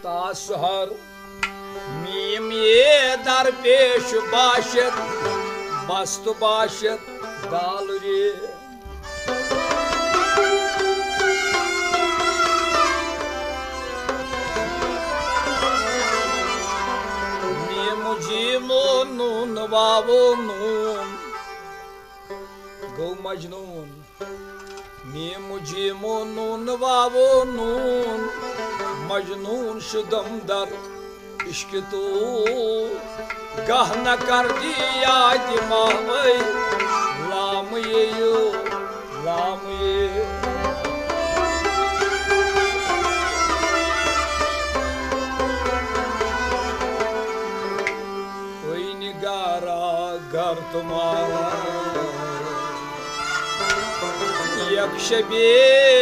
कासहर meme ये दरपेश बाशत बस्त बाशत दाल रे जीमो नून वावो नून गो मजनून मीम जीमो नून वावो नून मजनून शुदम दर इश्क तो गह न कर दिया दिमाग लाम ये यो लाम ये घर तुम्हारा यक्षबे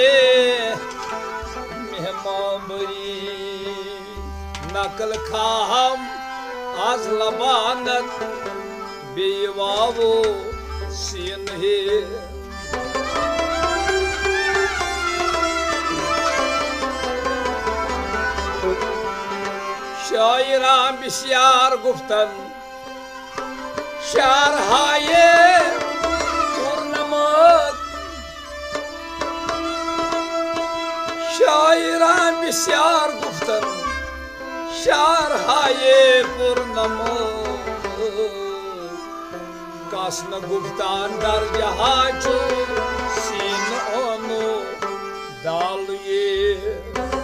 मेहमानबरी नकल खाम आज लबानत बेवावो सीन है शायरा बिस्यार गुफ्तन शार हाये पूर्णमत शायरान बिस्यार गुफ्तन शार हाये पूर्णमत कासन गुफ्तान दर जहाजो सीन ओनो दाल ये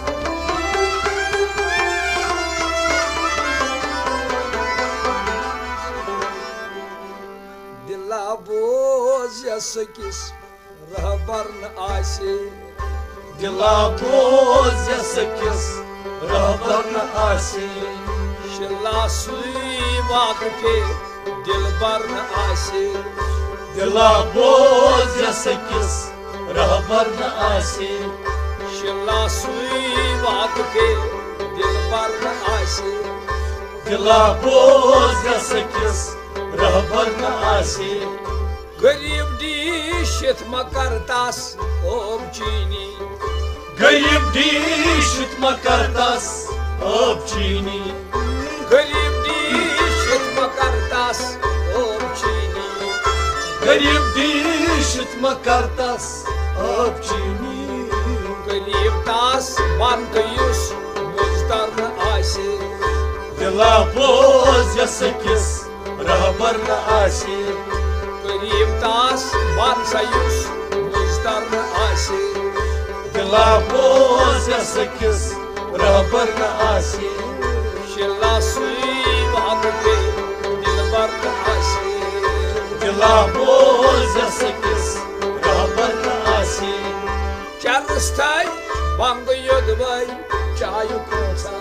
बोझ यसकिस रहबर न आसे दिला बोझ यसकिस रहबर न आसे शिला सुई वाक़े दिलबर न आसे दिला बोझ यसकिस रहबर न आसे शिला सुई वाक़े दिलबर न आसे दिला बोझ यसकिस रहबर न आसे गरीब डीशित मकरतास ओब चीनी गरीब डीशित मकरतास ओब चीनी गरीब डीशित मकरतास ओब चीनी गरीब डीशित मकरतास ओब चीनी गरीब तास बांतयुस मुजतर न आसे दिला बोझ यसकिस रहबर न आसे गरीब तास बांसयुस मुजतर न आसे दिला बोझ यसकिस रहबर न आसे शिला सुई वाक़े दिलबर न आसे दिला बोझ यसकिस रहबर न आसे चरस्ताई बंद योदवाई चायु कोसा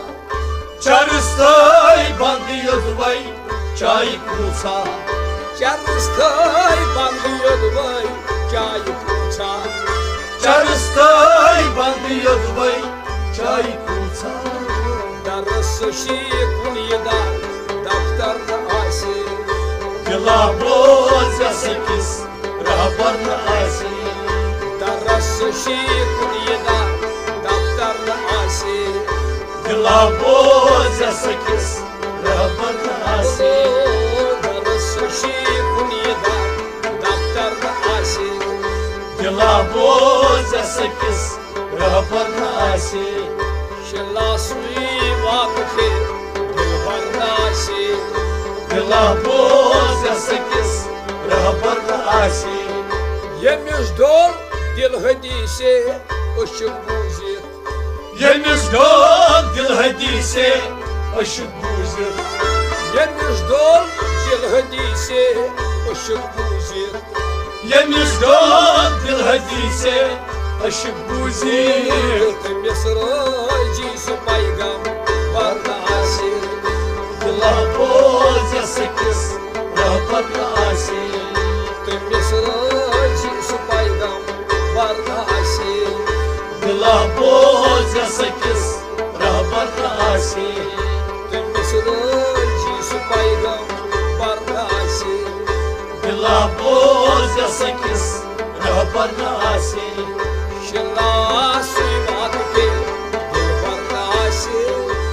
चरस्ताई बंद योदवाई चाय पूछा चरस्ताई बंद योदवाई चाय पूछा चरस्ताई बंद योदवाई चाय पूछा दरस शीकुन यदा दफ्तर न आसे दिला बोझ यसकिस रहबर न आसे दरस शीकुन यदा दफ्तर न आसे दिला बोझ यसकिस रहबर न आसे दिला बोझ यसकिस रहबर न आसे शिला सुई वाक़े दिलबर न आसे दिला बोझ यसकिस रहबर न आसे यमिस डोल दिल हदीसे अशुक बूजित यमिस डोल दिल हदीसे अशुक बूजित यमिस डोल दिल हदीसे अशुक बूजित यमिस डोल दिल हदीसे अशुक बूजित मिसराजी सु पैगाम बर न आसे दिला बोझ यसकिस रहबर न आसे मिसराजी सु पैगाम बर न आसे दिला बोझ यसकिस रहबर न आसे मिसराजी सु पैगाम बर न आसे दिला बोझ यसकिस रहबर न आसे शिला सुई वाक़े दिलबर न आसे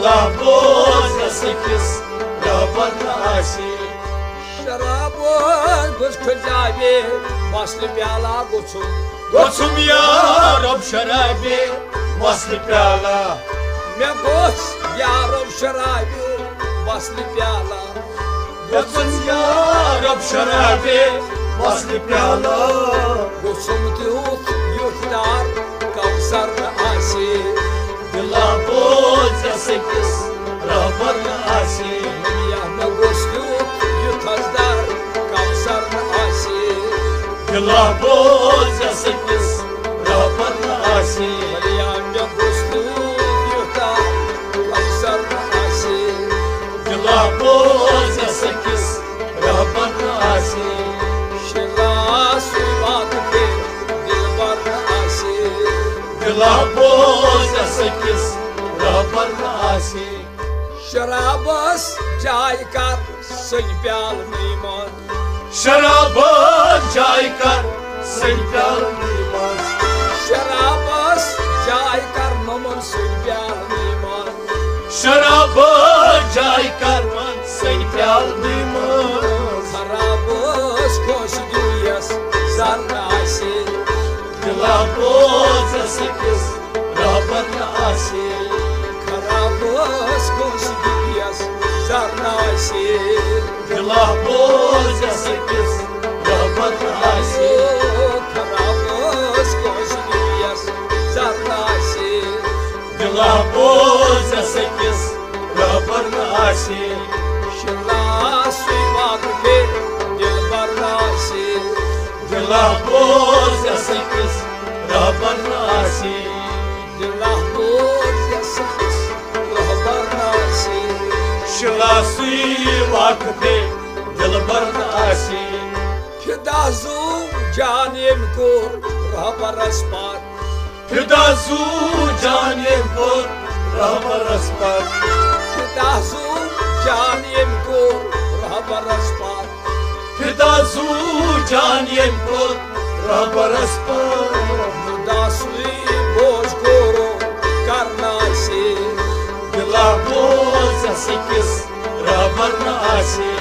दिला बोझ सकस रहबर आसी शराब गुस खुजावे मसल प्याला गोसुम या रब शराबे मसल प्याला मैं गोस यारो शराबे मसल प्याला गोसुम या रब शराबे मसल प्याला गोसुम त्यूत युखदार कौसर आसी दिला बोझ सकस रहबर आसी या मैं गोस त्यूत युखदार कौसर आसी दिला बोझ सकस रहबर आसी या मैं गोस त्यूत युखदार कौसर आसी दिला बोझ सकस रहबर आसी दिला बोझ सकस रहबर आसी शराबस जाय कर सन प्याल मीमान शराब जाय कर सन प्याल मीमान शराबस जाय कर नमन सन प्याल मीमान शराब जाय कर सन प्याल मीमान खराबस खुश दुयस जर्रासी दिला बोझ सकस रहबर आसी खराबस खुश दुयस जर्रासी दिला बोझ सकस रहबर आसी खराबस खुश दुयस जर्रासी दिला बोझ सकस रहबर आसी शलासी वाक़े दिल बर्रासी दिला बोझ सकस रहबर आसी दिला बोझ सकस रहबर आसी शलासी वाक़े दिल आसी फिदाजू जानिम को रहबर अस्पात फिदाजू जाने को रहबर अस्पात फिदाजू जानिम को रहबर अस्पात फिदाजू जाने को रहबर अस्पात मुदासुई बोझ कोरो करना से दिला बोझ सकस रहबर आसी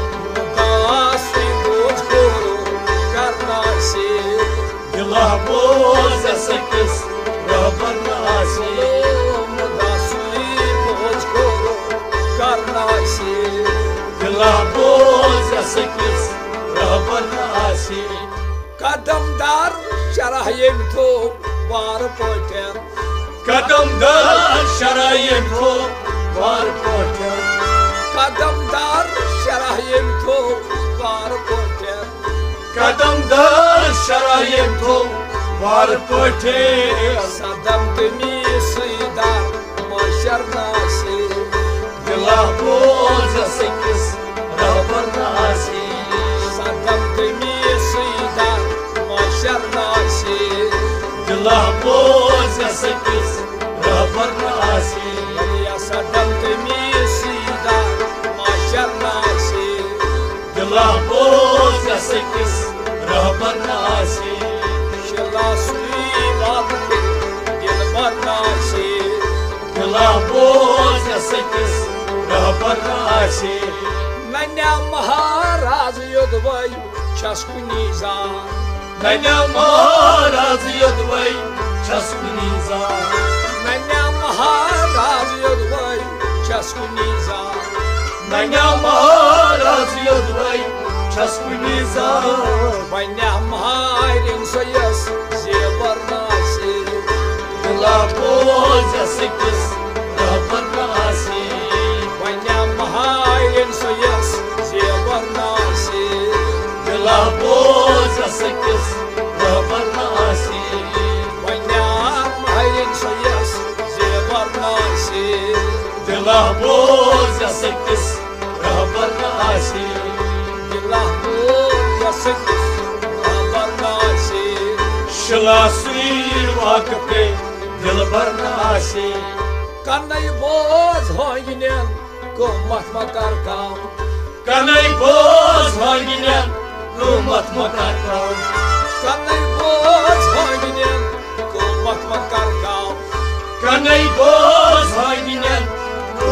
मुदासुई बोझ कोरो करना से दिला बोझ सकस रहबर आसी मुदासुई बोझ कोरो करना से दिला बोझ सकस रहबर आसी कदमदार शराहिम तो बार पोटर कदमदार शराइम को वार पोटर कदमदार शराहिम तो बार पोटर कदमदार शराइम को वार पोटर सदम तमी सीधा मशरना से दिला बोझ सकस रहबर आसी सदम तमी सीधा मशरना से दिला बोझ सकस रहबर आसी या सदम तमी सीधा मशरना से दिला बोझ सकस रहबर आसी शलासुई वाक़े दिल बरना से दिला बोझ सकस रहबर आसी नन्या महाराज योदवै छस्कुनी जान नन्या महाराज यदवै छस्कुनी जान नन्या महाराज योदवै छस्कुनी जान नन्या महाराज यदवै छस्कुनी जान वन्या महारिन सोयस जेबरना से दिला बोझ सकस रहबर आसी वन्या महारिन सोयस जेबरना से दिला बोझ सकस रहबर आसी वन्या महारिन सोयस जेबरना से दिला बोझ सकस रहबर आसी दिला बोझ सकस रहबर आसी शलासी वाक़े दिल आसी कन्नई बोझ होगिनेन को मत मकर काम कन्नई बोझ होगिनेन को मत मकर काम कन्नई बोझ होगिनेन को मत मकर काम कन्नई बोझ होगिनेन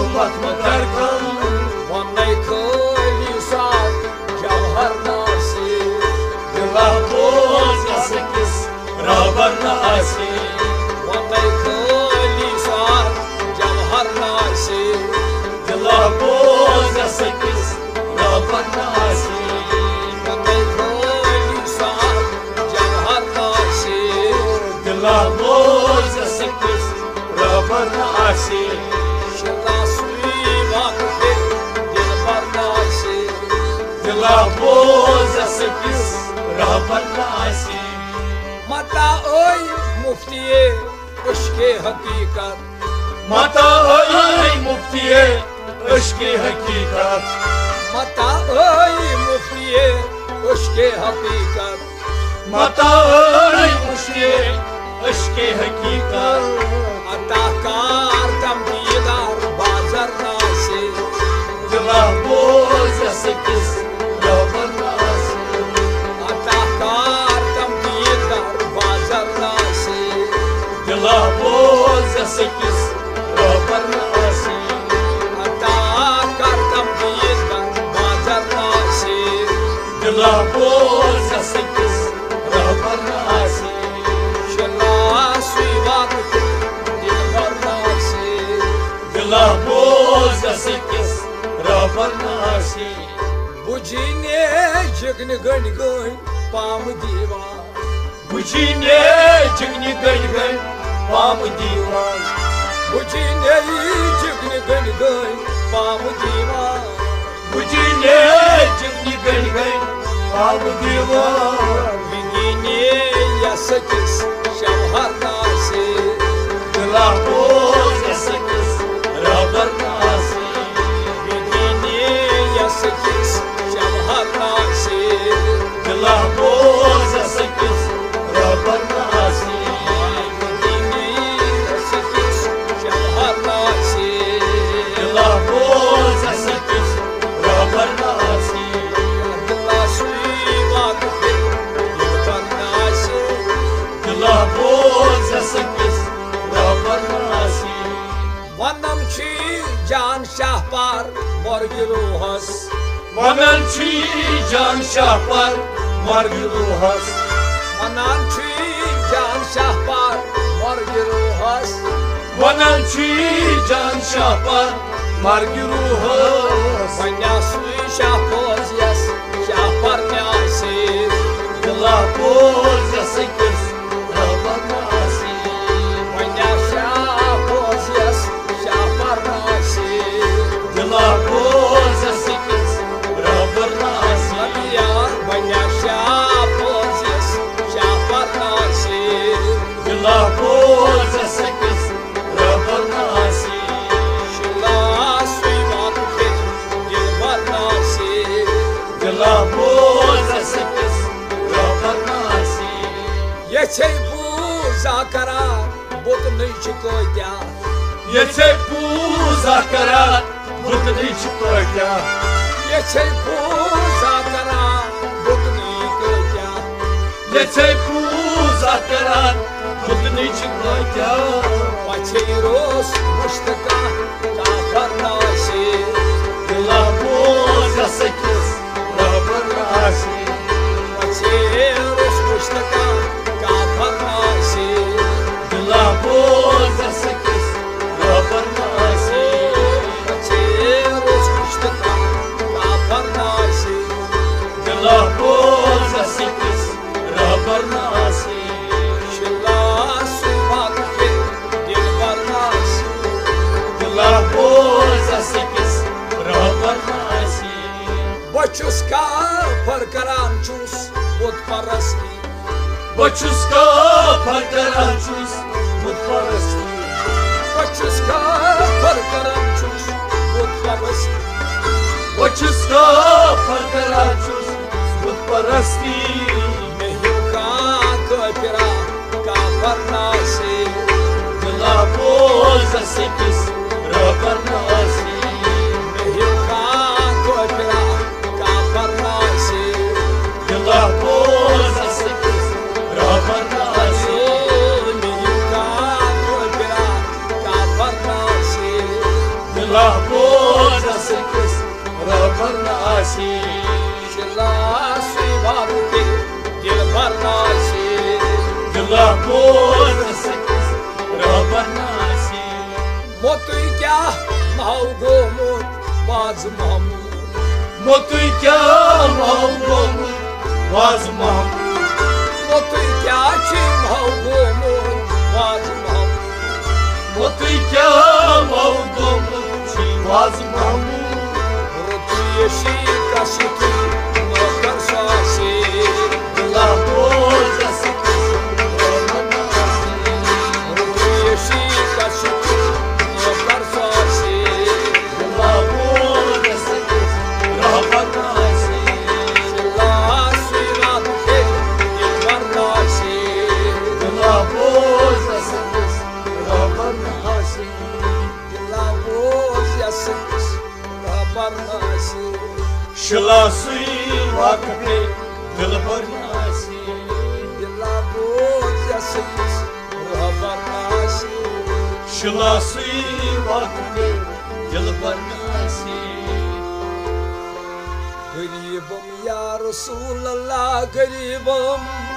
आसी शिला सुई वाकते दिल भरना से दिला बोझ सकस रहबर आसी मता ओई मुफ्तिये उश्के हकीकत मता ओई मुफ्तिये उश्के हकीकत मता ओई मुफ्तिये उश्के हकीकत मता ओई मुफ्तिये उश्के हकीकत अताकार तमदीदार बाजार नासे दिला बोझ सकस रहबर आसी अताकार तमदीदार बाजार नासे दिला बोझ सकस रहबर आसी अताकार तमदीदार बाजार नासे दिला बोझ सकस रहबर आसी शिला सुई वाकते दिल भरना से दिला बोझ सकस रहबर आसी बुझिने जगन गण गण पाम दीवार बुझिने जिगनि गण गण पाम दीवान बुझिने जगन गण गण पाम दीवार बुझिने जिगनि गण गण पाम दीवान विदिने यसकिस शवहरना से दिला बोझ सकस रहबर आसी विदिने यसकिस शवहरना से दिला बोझ सकस रहबर आसी विदिने यसकिस शवहरना से दिला बोझ सकस रहबर आसी दिला सुई वाकते दिल भरना से दिला बोझ सकस रहबर आसी वनम छी जान शाह पार मर्ग रूहस वनन छी जान शाह पर मर्ग रूहस वनम छी जान शाह पार मर्ग रूहस वनन छी जान शाह पर मर्ग रूहस वन्या सुई शाह पोजियस शाह पर न्यासे दिला बोझ सकस रहबर आसी वन्या शाह पोजियस शाह पर न्यासे दिला बोझ सकस रहबर आसी लगिया वन्या शाह पोजियस शाह पर न्यासे दिला बोझ सकस रहबर आसी शिला सुई वाकते दिल भरना से दिला बोझ सकस रहबर आसी ये छे पूजा करा बुत नहीं कोया ये छे पूजा करान बुतनिच कोया ये छे पूजा करा बुत नहीं कोया ये छे पूजा करान बुतनिच कोया पछे रोस मुश्तका का भरना से दिला बोझ सकस रहबर आसी पछे रोस मुश्तका का भरना से दिला बोझ सकस रहबर आसी पछे रोस मुश्तका का भरना से दिला बोझ सकस रहबर आसी शिला सुबह के दिल भरना से दिला बोझ सकस रहबर आसी बचुस का फरकरान चुस बुत परस्ती बचुस का फरकरान चुस बुत परस्ती बचुस का फरकरान चुस बुत परस्ती बचुस का फरकरान चुस बुत परस्ती नहीं का कपिरा का भरना से दिला बोझ सकस रहबर आसी नहीं का कपिरा का भरना से दिला बोझ सकस रहबर आसी नहीं का कपिरा का भरना से दिला बोझ सकस रहबर आसी शिला सुबह के दिल भरना से दिला बोझ सकस रहबर आसी मोतुई क्या माउ गोमुत बाज महमूद मोतुई क्या माउ गोमुत बाज महमूद मोतुई क्या छी माउ गोमुत बाज Mahmood Otu kya mavdum Çivaz mamu Rotuje shika shitu Në kërshasi La boza se Rabanasi Rotuje shika shitu Në kërshasi La boza se Rabanasi La sirat e ilvarnasi La boza se Rabanasi La voz jasëkës Rabarnasi Şılası vakti Dilbarnasi La voz jasëkës Rabarnasi Şılası vakti Dilbarnasi Garibim ya Resulallah garibim